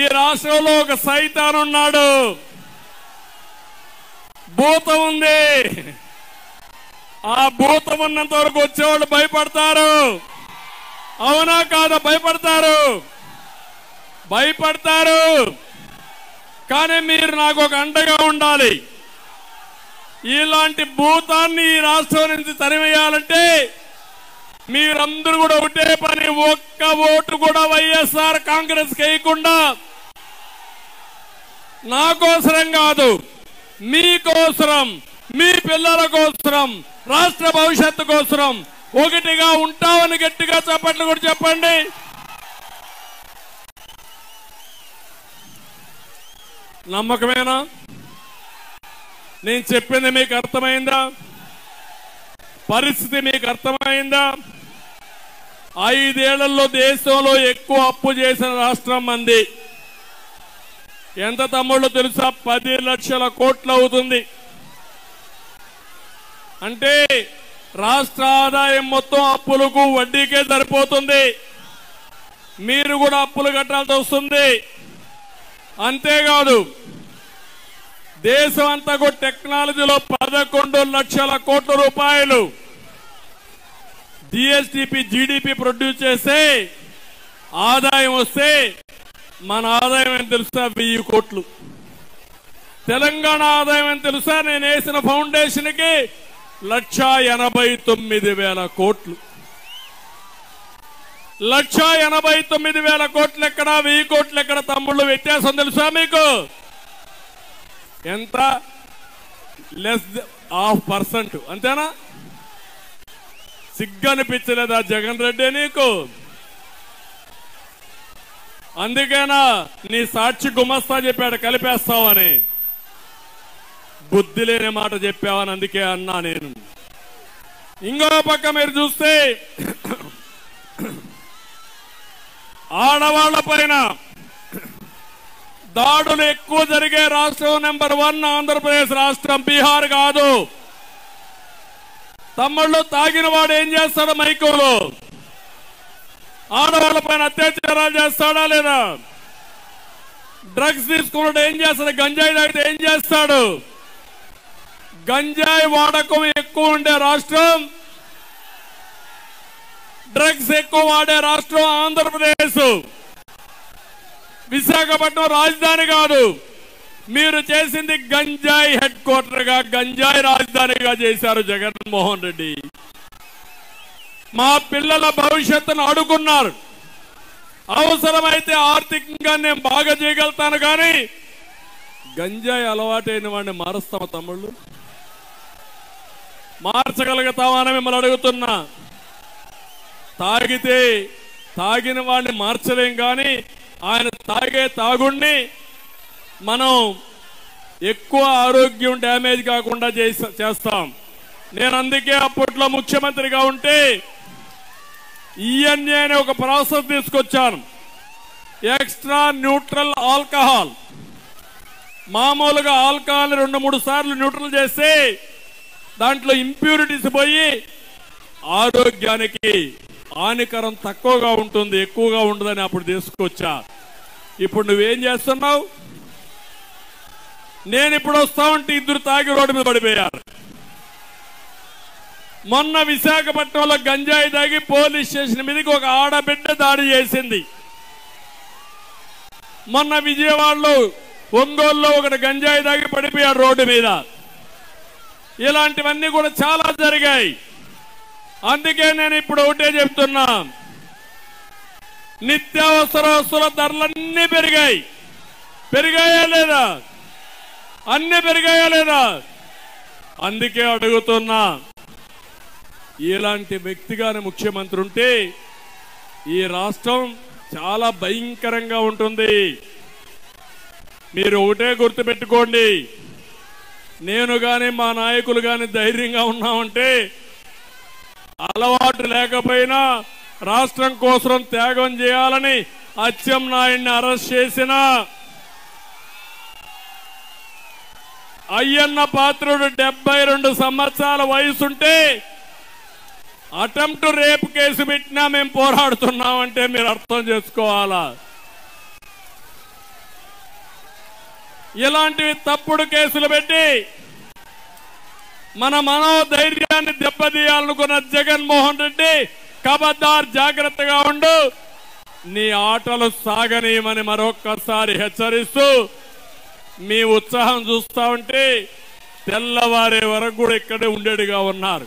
రాష్ట్రంలో ఒక సైతాన్ ఉన్నాడు, భూతం ఉంది. ఆ భూతం ఉన్నంత వరకు వచ్చేవాళ్ళు భయపడతారు. అవునా కాదా? భయపడతారు. కానీ మీరు నాకు ఒక అండగా ఉండాలి. ఇలాంటి భూతాన్ని ఈ రాష్ట్రం నుంచి తరిమేయాలంటే మీరందరూ కూడా ఒకటే పని, ఒక్క ఓటు కూడా వైఎస్ఆర్ కాంగ్రెస్ వేయకుండా, నా కోసరం కాదు, మీకోసరం, మీ పిల్లల కోసరం, రాష్ట్ర భవిష్యత్తు కోసరం ఒకటిగా ఉంటామని గట్టిగా చప్పట్లు కూడా చెప్పండి. నమ్మకమేనా? నేను చెప్పింది మీకు అర్థమైందా? పరిస్థితి మీకు అర్థమైందా? 5 ఏళ్లలో దేశంలో ఎక్కువ అప్పు చేసిన రాష్ట్రం మంది. ఎంత తమ్ముళ్ళు తెలుసా? 10 లక్షల కోట్లు అవుతుంది. అంటే రాష్ట్ర ఆదాయం మొత్తం అప్పులకు వడ్డీకే సరిపోతుంది. మీరు కూడా అప్పులు కట్టాల్సి వస్తుంది. అంతేకాదు, దేశం అంతా కూడా టెక్నాలజీలో 11 లక్షల కోట్ల రూపాయలు జీడీపీ ప్రొడ్యూస్ చేసే ఆదాయం వస్తే మన ఆదాయం ఎంత తెలుసా? 1000 కోట్లు. తెలంగాణ ఆదాయం ఎంత తెలుసా? నేను వేసిన ఫౌండేషన్ కి 1,89,000 కోట్లు. 1,89,000 కోట్లు ఎక్కడ, 1000 కోట్లు ఎక్కడ? తమ్ముళ్ళు, వ్యత్యాసం తెలుసా మీకు? ఎంత? -0.5%. అంతేనా? సిగ్గనిపించలేదా జగన్ రెడ్డి నీకు? అందుకేనా నీ సాక్షి గుమస్తా చెప్పాడు కలిపేస్తావని. బుద్ధి లేని మాట చెప్పావని అందుకే అన్నా నేను. ఇంకో పక్క మీరు చూస్తే ఆడవాళ్ల పైన దాడులు ఎక్కువ జరిగే రాష్ట్రం నెంబర్ 1 ఆంధ్రప్రదేశ్ రాష్ట్రం, బీహార్ కాదు. తమ్ముళ్ళు, తాగిన వాడు ఏం చేస్తాడు? మైకోలో ఆడవాళ్ల పైన అత్యాచారాలు చేస్తాడా లేదా? డ్రగ్స్ తీసుకున్నాడు ఏం చేస్తాడు? గంజాయి తాగితే ఏం చేస్తాడు? గంజాయి వాడకం ఎక్కువ ఉండే రాష్ట్రం, డ్రగ్స్ ఎక్కువ వాడే రాష్ట్రం ఆంధ్రప్రదేశ్. విశాఖపట్నం రాజధాని కాదు, మీరు చేసింది గంజాయి హెడ్ క్వార్టర్ గా, గంజాయి రాజధానిగా చేశారు జగన్మోహన్ రెడ్డి. మా పిల్లల భవిష్యత్తును అడుగున్నారు. అవసరమైతే ఆర్థికంగా నేను బాగా చేయగలుగుతాను, కానీ గంజాయి అలవాటైన వాడిని మారుస్తామా తమ్ముళ్ళు? మార్చగలుగుతామని మిమ్మల్ని అడుగుతున్నా. తాగితే తాగిన వాడిని మార్చలేం, కానీ ఆయన తాగే తాగుడిని మనం ఎక్కువ ఆరోగ్యం డ్యామేజ్ కాకుండా చేస్తాం. నేను అందుకే అప్పట్లో ముఖ్యమంత్రిగా ఉంటే ఈఎన్ఏ అనే ఒక ప్రాసెస్ తీసుకొచ్చాను. Extra neutral alcohol. మామూలుగా ఆల్కహాల్ 2-3 సార్లు న్యూట్రల్ చేస్తే దాంట్లో ఇంప్యూరిటీస్ పోయి ఆరోగ్యానికి హానికరం తక్కువగా ఉంటుంది, ఎక్కువగా ఉండదని అప్పుడు తీసుకొచ్చా. ఇప్పుడు నువ్వేం చేస్తున్నావు? నేను ఇప్పుడు వస్తా ఉంటే 2 తాగి రోడ్డు మీద పడిపోయారు. మొన్న విశాఖపట్నంలో గంజాయి తాగి పోలీస్ స్టేషన్ మీదకి ఒక ఆడబిడ్డ దాడి చేసింది. మొన్న విజయవాడలో, ఒంగోలులో ఒకటి గంజాయి తాగి పడిపోయాడు రోడ్డు మీద. ఇలాంటివన్నీ కూడా చాలా జరిగాయి. అందుకే నేను ఇప్పుడు ఒకటే చెప్తున్నా, నిత్యావసర వస్తువుల ధరలన్నీ పెరిగాయి. పెరిగాయా లేదా? అన్ని పెరిగాయా లేదా? అందుకే అడుగుతున్నా, ఇలాంటి వ్యక్తిగానే ముఖ్యమంత్రి ఉంటే ఈ రాష్ట్రం చాలా భయంకరంగా ఉంటుంది. మీరు ఒకటే గుర్తుపెట్టుకోండి, నేను గాని మా నాయకులు గాని ధైర్యంగా ఉన్నామంటే అలవాటు లేకపోయినా రాష్ట్రం కోసం త్యాగం చేయాలని అచ్చెన్నాయుడిని అరెస్ట్ చేసిన అయ్యన్న పాత్రుడు 72 సంవత్సరాల వయసుంటే అటెంప్ట్ రేప్ కేసు పెట్టినా మేము పోరాడుతున్నామంటే మీరు అర్థం చేసుకోవాలా. ఇలాంటివి తప్పుడు కేసులు పెట్టి మన మనోధైర్యాన్ని దెబ్బతీయాలనుకున్న జగన్మోహన్ రెడ్డి కబద్దార్, జాగ్రత్తగా ఉండు, నీ ఆటలు సాగనీయమని మరొక్కసారి హెచ్చరిస్తూ, మీ ఉత్సాహం చూస్తా ఉంటే తెల్లవారే వరకు కూడా ఇక్కడే ఉండేట్టుగా ఉన్నారు.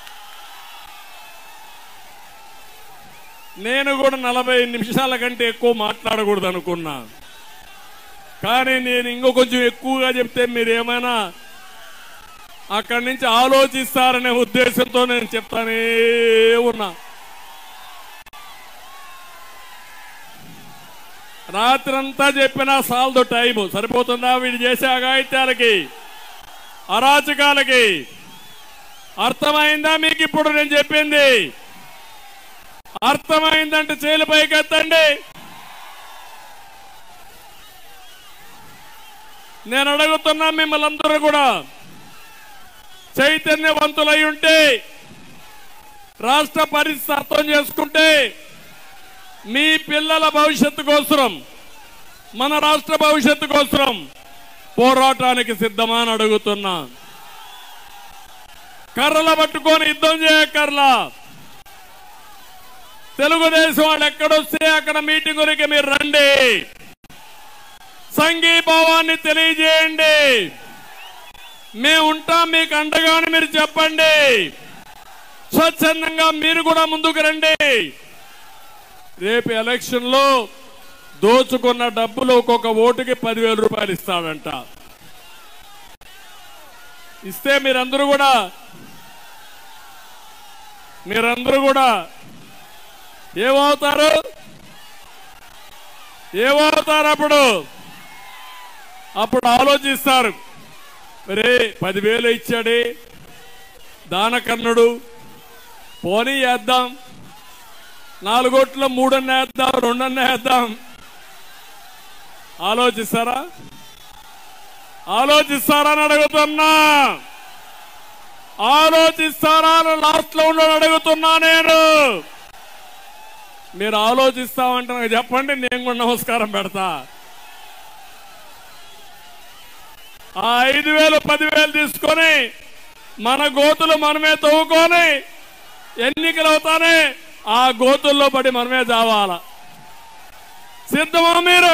నేను కూడా 40 నిమిషాల కంటే ఎక్కువ మాట్లాడకూడదు అనుకున్నా, కానీ నేను ఇంకో కొంచెం ఎక్కువగా చెప్తే మీరేమైనా అక్కడి నుంచి ఆలోచిస్తారనే ఉద్దేశంతో నేను చెప్తానే ఉన్నా. రాత్రంతా చెప్పినా సాల్దు, టైము సరిపోతుందా వీడు చేసే అఘాయిత్యాలకి, అరాచకాలకి? అర్థమైందా మీకు ఇప్పుడు నేను చెప్పింది? అర్థమైందంటే చేలు పైకెత్తండి. నేను అడుగుతున్నా మిమ్మల్ని అందరూ కూడా చైతన్యవంతులై ఉంటే, రాష్ట్ర పరిస్థితి అర్థం చేసుకుంటే, మీ పిల్లల భవిష్యత్తు కోసం, మన రాష్ట్ర భవిష్యత్తు కోసం పోరాటానికి సిద్ధమా అని అడుగుతున్నా. కర్రలు పట్టుకొని యుద్ధం చేయకర్లా. తెలుగుదేశం వాళ్ళు ఎక్కడొస్తే అక్కడ మీటింగులకి మీరు రండి, సంఘీభావాన్ని తెలియజేయండి, మేము ఉంటాం మీకు అండగానే మీరు చెప్పండి. స్వచ్ఛందంగా మీరు కూడా ముందుకు రండి. రేపు ఎలక్షన్ లో దోచుకున్న డబ్బులు ఒక్కొక్క ఓటుకి 10,000 రూపాయలు ఇస్తాడంట. ఇస్తే మీరందరూ కూడా ఏమవుతారు? అప్పుడు ఆలోచిస్తారు, రే 10,000 ఇచ్చాడే దానకర్ణుడు, పోనీ వేద్దాం, 4 ఓట్లు 3 అన్న వేద్దాం, 2 అన్న వేద్దాం. ఆలోచిస్తారా అని అడుగుతున్నా. ఆలోచిస్తారా అని లాస్ట్ లో ఉండని అడుగుతున్నా నేను. మీరు ఆలోచిస్తామంటే నాకు చెప్పండి, నేను కూడా నమస్కారం పెడతా. ఆ 5,000 10,000 తీసుకొని మన గోతులు మనమే తవ్వుకొని ఎన్నికలు అవుతానే ఆ గోతుల్లో పడి మనమే చావాల. సిద్ధమా మీరు?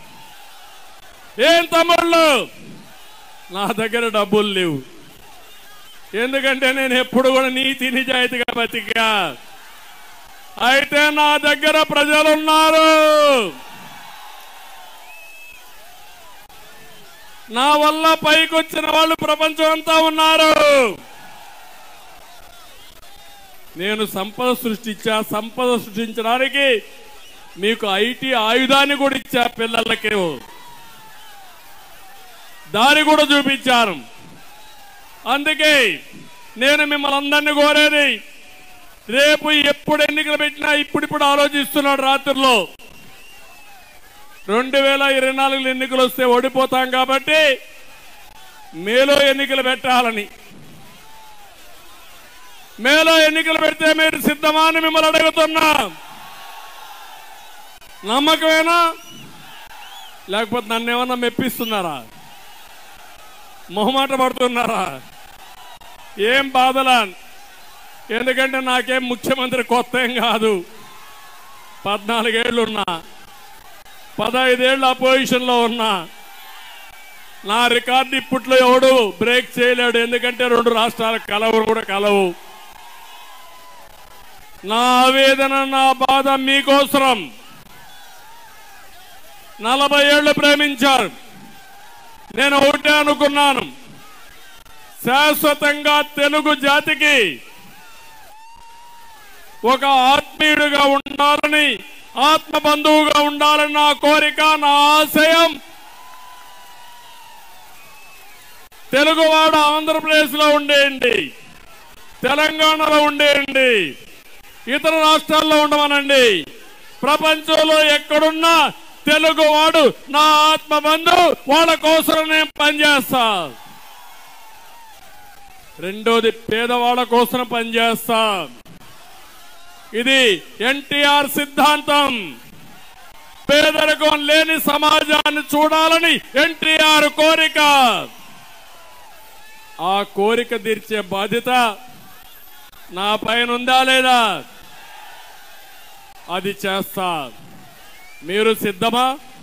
ఏం తమ్ముళ్ళు, నా దగ్గర డబ్బులు లేవు, ఎందుకంటే నేను ఎప్పుడు కూడా నీతి నిజాయితీగా బతికా. అయితే నా దగ్గర ప్రజలున్నారు, నా వల్ల పైకొచ్చిన వాళ్ళు ప్రపంచం అంతా ఉన్నారు. నేను సంపద సృష్టించడానికి మీకు ఐటీ ఆయుధాన్ని కూడా ఇచ్చా, పిల్లలకి దారి కూడా చూపించాను. అందుకే నేను మిమ్మల్ని అందరినీ కోరేది, రేపు ఎప్పుడు ఎన్నికలు పెట్టినా ఇప్పుడిప్పుడు ఆలోచిస్తున్నాడు. రాత్రిలో 2024 ఎన్నికలు వస్తే ఓడిపోతాం కాబట్టి మేలో ఎన్నికలు పెట్టాలని. మేలో ఎన్నికలు పెడితే మీరు సిద్ధమా అని మిమ్మల్ని అడుగుతున్నా. నమ్మకమేనా? లేకపోతే నన్ను ఏమన్నా మెప్పిస్తున్నారా? మొహమాట పడుతున్నారా? ఏం బాధలా? ఎందుకంటే నాకేం ముఖ్యమంత్రి కొత్త ఏం కాదు. 14 ఏళ్ళు ఉన్నా, 15 ఏళ్ళు అపోజిషన్ లో ఉన్నా. నా రికార్డు ఇప్పట్లో ఎవడు బ్రేక్ చేయలేడు, ఎందుకంటే 2 రాష్ట్రాల కలవు. నా ఆవేదన, నా బాధ మీకోసం. 40 ఏళ్ళు ప్రేమించారు. నేను ఒకటే అనుకున్నాను, శాశ్వతంగా తెలుగు జాతికి ఒక ఆత్మీయుడిగా ఉండాలని, ఆత్మబంధువుగా ఉండాలని నా కోరిక, నా ఆశయం. తెలుగువాడు ఆంధ్రప్రదేశ్ లో ఉండేయండి, తెలంగాణలో ఉండేయండి, ఇతర రాష్ట్రాల్లో ఉండమనండి, ప్రపంచంలో ఎక్కడున్నా తెలుగువాడు నా ఆత్మబంధు, వాళ్ళ కోసం నేను పనిచేస్తా. రెండోది, పేదవాళ్ళ కోసం పనిచేస్తా. ఇది ఎన్టీఆర్ సిద్ధాంతం. పేదరికం లేని సమాజాన్ని చూడాలని ఎన్టీఆర్ కోరిక. ఆ కోరిక తీర్చే బాధ్యత నా పైన ఉందా లేదా? అది చేస్తా. మీరు సిద్ధమా?